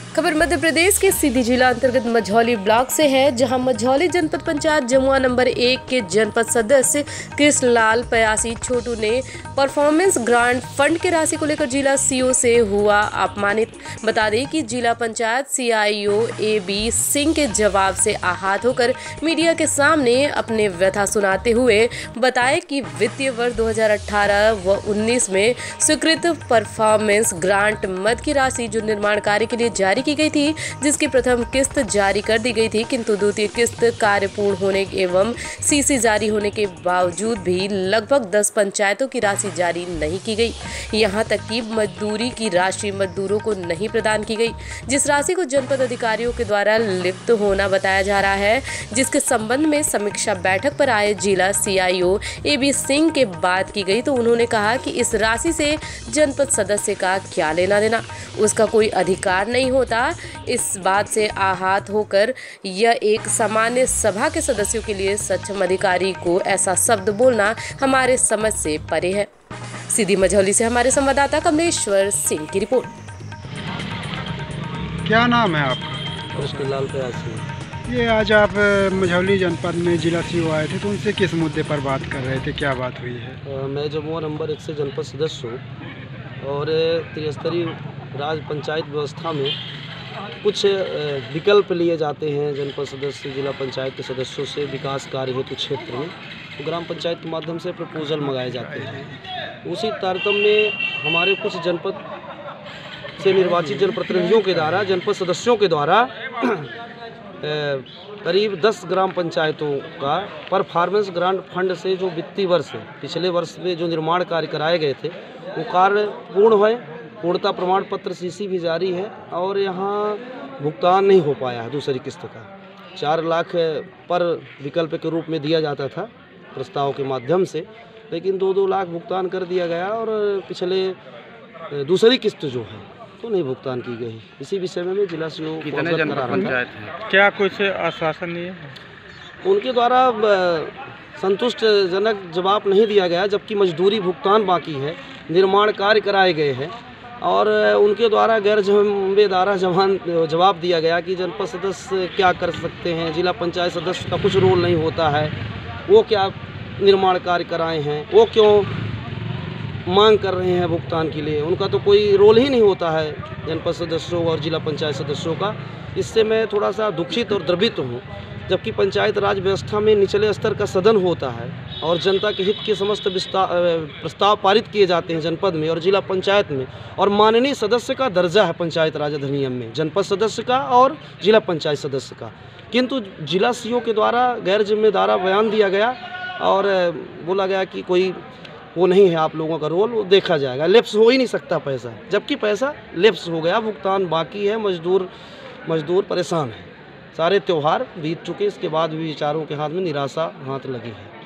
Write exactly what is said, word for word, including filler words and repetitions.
खबर मध्य प्रदेश के सीधी जिला अंतर्गत मझौली ब्लॉक से है, जहां मझौली जनपद पंचायत जमुआ नंबर एक के जनपद सदस्य कृष्णलाल पयासी छोटू ने परफॉर्मेंस ग्रांट फंड की राशि को लेकर जिला सीओ से हुआ अपमानित। बता दें कि जिला panchayat CIO A B Singh के जवाब से आहत होकर मीडिया के सामने अपने व्यथा सुनाते हुए बताया कि वित्तीय वर्ष दो हज़ार अठारह व उन्नीस में स्वीकृत परफॉर्मेंस ग्रांट मद की राशि जो निर्माण कार्य के लिए जारी की गई थी, जिसकी प्रथम किस्त जारी कर दी गई थी, किंतु द्वितीय किस्त कार्य पूर्ण होने एवं सीसी जारी होने के बावजूद भी लगभग दस पंचायतों की राशि जारी नहीं की गई। यहां तक कि मजदूरी की राशि मजदूरों को नहीं प्रदान की गई, जिस राशि को जनपद अधिकारियों के द्वारा लिप्त होना बताया जा रहा है, जिसके संबंध में समीक्षा बैठक पर आए जिला सीआईओ ए बी सिंह के बात की गई तो उन्होंने कहा कि इस राशि से जनपद सदस्य का क्या लेना देना, उसका कोई अधिकार नहीं होता। इस बात से आहत होकर यह एक सामान्य सभा के सदस्यों के लिए सक्षम अधिकारी को ऐसा शब्द बोलना हमारे समझ से परे है। सीधी मझौली से हमारे संवाददाता कमलेश्वर सिंह की रिपोर्ट। क्या नाम है आपका? कृष्णलाल पयासी। ये आज आप मझौली जनपद में जिला सीओ आए थे, तो उनसे किस मुद्दे पर बात कर रहे थे, क्या बात हुई है? आ, मैं जमुआ नंबर एक से जनपद सदस्य हूँ और त्रिस्तरीय राज्य पंचायत व्यवस्था में कुछ विकल्प लिए जाते हैं जनपद सदस्य जिला पंचायत के सदस्यों से विकास कार्य हेतु क्षेत्र में, तो ग्राम पंचायत के माध्यम से प्रपोजल मंगाए जाते हैं। उसी तारतम्य में हमारे कुछ जनपद से निर्वाचित जनप्रतिनिधियों के द्वारा जनपद सदस्यों के द्वारा करीब दस ग्राम पंचायतों का परफॉर्मेंस ग्रांट फंड से जो वित्तीय वर्ष पिछले वर्ष में जो निर्माण कार्य कराए गए थे वो कार्य पूर्ण है, पूर्णता प्रमाण पत्र सीसी भी जारी है और यहाँ भुगतान नहीं हो पाया है। दूसरी किस्त का चार लाख पर विकल्प के रूप में दिया जाता था प्रस्ताव के माध्यम से, लेकिन दो दो लाख भुगतान कर दिया गया और पिछले दूसरी किस्त जो है तो नहीं भुगतान की गई। इसी विषय में जिला सीओ कितने जनपद पंचायत है? क्या कुछ आश्वासन नहीं है? उनके द्वारा संतुष्टजनक जवाब नहीं दिया गया, जबकि मजदूरी भुगतान बाकी है, निर्माण कार्य कराए गए हैं और उनके द्वारा गैर जिम्मेदार जवान जवाब दिया गया कि जनपद सदस्य क्या कर सकते हैं, जिला पंचायत सदस्य का कुछ रोल नहीं होता है, वो क्या निर्माण कार्य कराए हैं, वो क्यों मांग कर रहे हैं भुगतान के लिए, उनका तो कोई रोल ही नहीं होता है जनपद सदस्यों और जिला पंचायत सदस्यों का। इससे मैं थोड़ा सा दुखित और द्रवित हूँ, जबकि पंचायत राज व्यवस्था में निचले स्तर का सदन होता है और जनता के हित के समस्त प्रस्ताव पारित किए जाते हैं जनपद में और जिला पंचायत में, और माननीय सदस्य का दर्जा है पंचायत राज अधिनियम में जनपद सदस्य का और जिला पंचायत सदस्य का, किंतु जिला सीओ के द्वारा गैर जिम्मेदार बयान दिया गया और बोला गया कि कोई वो नहीं है आप लोगों का रोल, वो देखा जाएगा, लेप्स हो ही नहीं सकता पैसा, जबकि पैसा लेप्स हो गया, भुगतान बाकी है, मजदूर मजदूर परेशान है। सारे त्यौहार बीत चुके, इसके बाद भी विचारों के हाथ में निराशा हाथ लगी है।